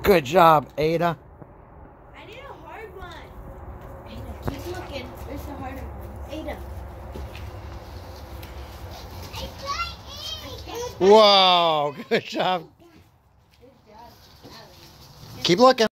Good job, Ada. I need a hard one. Ada, keep looking. There's a harder one. Ada. Whoa, good job. Good job, Allie. Keep looking.